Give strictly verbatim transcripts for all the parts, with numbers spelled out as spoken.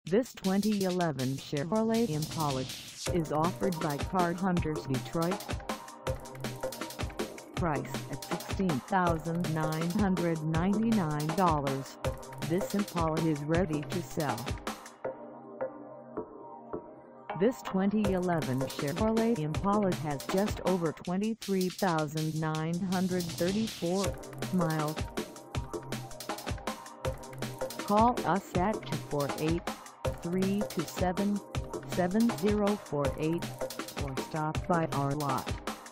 This twenty eleven Chevrolet Impala is offered by Car Hunterz Detroit. Price at sixteen thousand nine hundred ninety-nine dollars, this Impala is ready to sell. This twenty eleven Chevrolet Impala has just over twenty-three thousand nine hundred thirty-four miles. Call us at two four eight, three two seven, seven zero four eight or stop by our lot.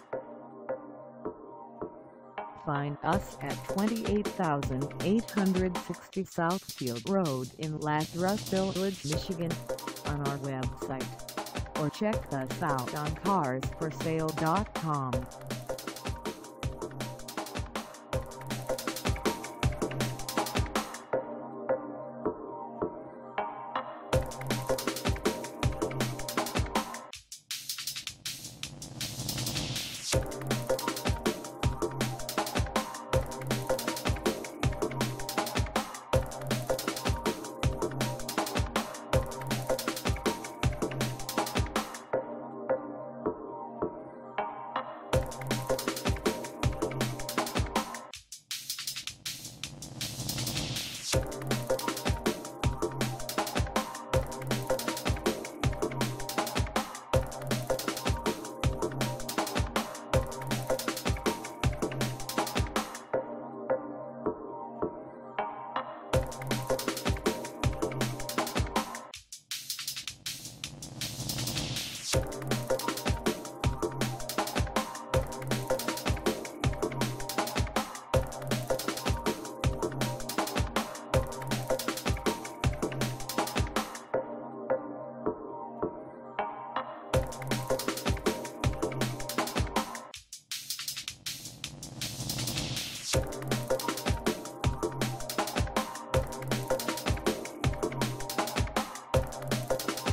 Find us at twenty-eight thousand eight hundred sixty Southfield Road in Lathrup Villlage, Michigan, on our website, or check us out on cars for sale dot com.